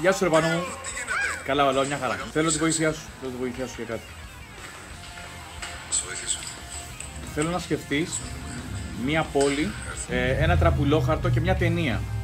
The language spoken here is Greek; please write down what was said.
Γεια σου ρε Πανό μου. Καλά όλα, μια χαρά. Θέλω τη βοήθειά σου. Θέλω τη βοήθειά σου για κάτι. Θέλω να σκεφτείς μια πόλη, ένα τραπουλόχαρτο και μια ταινία.